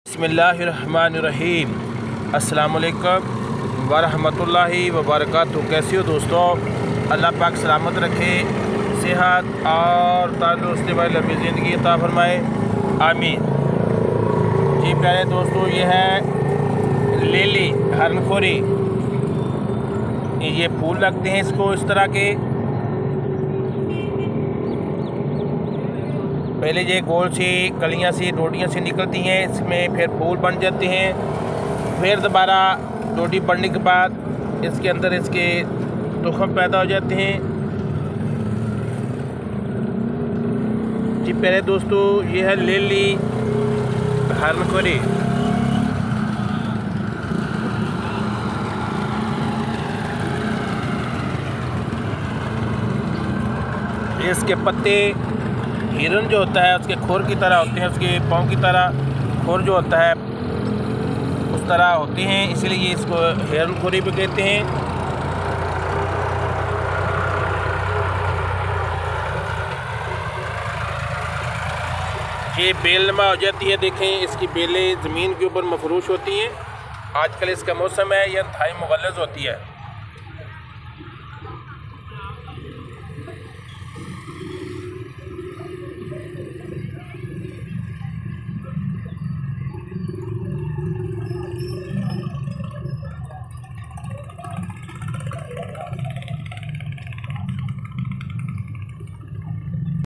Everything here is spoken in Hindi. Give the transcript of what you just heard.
बिस्मिल्लाहिर्रहमानिर्रहीम। अस्सलामुअलैकुम वरहमतुल्लाहि वबरकातुहू। कैसे हो दोस्तों? अल्लाह पाक सलामत रखे, सेहत और तंदुरुस्ती वाली लंबी ज़िंदगी अता फरमाए, आमीन। जी प्यारे दोस्तों, ये है लिली हरनखोरी। ये फूल लगते हैं इसको इस तरह के। पहले ये गोल सी कलियां सी डोडियाँ सी निकलती हैं, इसमें फिर फूल बन जाते हैं। फिर दोबारा डोडी बनने के बाद इसके अंदर इसके तुखम पैदा हो जाते हैं। जी प्यारे दोस्तों, ये है लिली हरनखोरी। इसके पत्ते हिरन जो होता है उसके खोर की तरह होते हैं, उसके पाँव की तरह खोर जो होता है उस तरह होते हैं, इसीलिए इसको हिरनखोरी भी कहते हैं। ये बेलनुमा हो जाती है। देखें, इसकी बेलें ज़मीन के ऊपर मफरूश होती हैं। आजकल इसका मौसम है, यह इंतहाई मुगल्लज़ होती है।